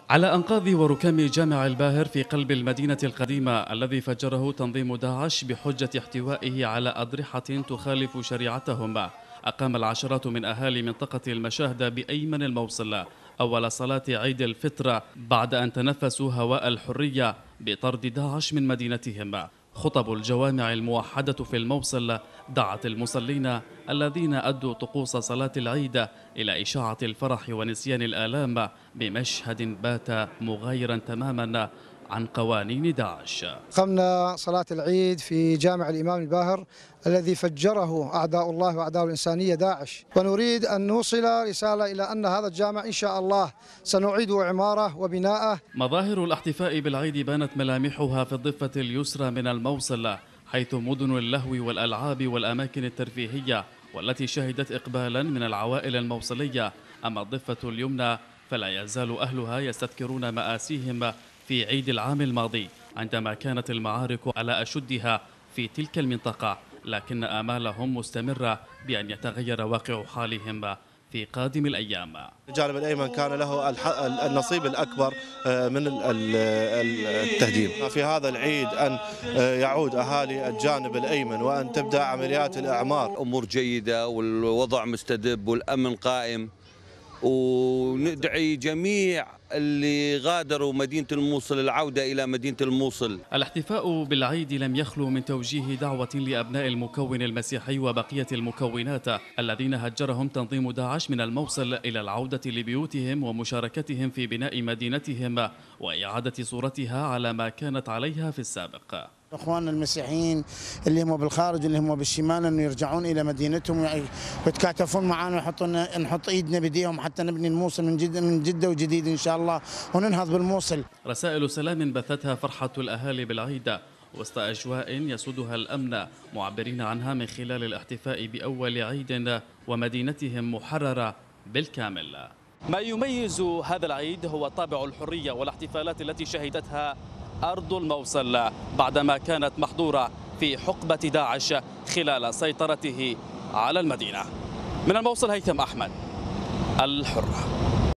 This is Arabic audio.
على أنقاض وركام جامع الباهر في قلب المدينة القديمة الذي فجره تنظيم داعش بحجة احتوائه على أضرحة تخالف شريعتهم، أقام العشرات من أهالي منطقة المشاهدة بأيمن الموصل أول صلاة عيد الفطر بعد أن تنفسوا هواء الحرية بطرد داعش من مدينتهم. خطب الجوامع الموحدة في الموصل دعت المصلين الذين أدوا طقوس صلاة العيد إلى إشاعة الفرح ونسيان الآلام بمشهد بات مغايرا تماما عن قوانين داعش. قمنا صلاة العيد في جامع الإمام الباهر الذي فجره أعداء الله وأعداء الإنسانية داعش، ونريد أن نوصل رسالة إلى أن هذا الجامع إن شاء الله سنعيد إعماره وبناءه. مظاهر الاحتفاء بالعيد بانت ملامحها في الضفة اليسرى من الموصل، حيث مدن اللهو والألعاب والأماكن الترفيهية والتي شهدت إقبالا من العوائل الموصلية. أما الضفة اليمنى فلا يزال أهلها يستذكرون مآسيهم في عيد العام الماضي عندما كانت المعارك على أشدها في تلك المنطقة، لكن آمالهم مستمرة بأن يتغير واقع حالهم في قادم الأيام. الجانب الأيمن كان له النصيب الأكبر من التهجين. في هذا العيد أن يعود أهالي الجانب الأيمن وأن تبدأ عمليات الإعمار. أمور جيدة والوضع مستدب والأمن قائم، وندعي جميع اللي غادروا مدينة الموصل العودة إلى مدينة الموصل. الاحتفاء بالعيد لم يخلو من توجيه دعوة لأبناء المكون المسيحي وبقية المكونات الذين هجرهم تنظيم داعش من الموصل إلى العودة لبيوتهم ومشاركتهم في بناء مدينتهم وإعادة صورتها على ما كانت عليها في السابق. اخواننا المسيحيين اللي هم بالخارج اللي هم بالشمال انه يرجعون الى مدينتهم ويتكاتفون معنا نحط ايدنا بايديهم حتى نبني الموصل من جده وجديد ان شاء الله وننهض بالموصل. رسائل سلام بثتها فرحة الأهالي بالعيد وسط أجواء يسودها الأمن، معبرين عنها من خلال الاحتفاء بأول عيد ومدينتهم محررة بالكامل. ما يميز هذا العيد هو طابع الحرية والاحتفالات التي شهدتها أرض الموصل بعدما كانت محظورة في حقبة داعش خلال سيطرته على المدينة. من الموصل هيثم أحمد، الحرة.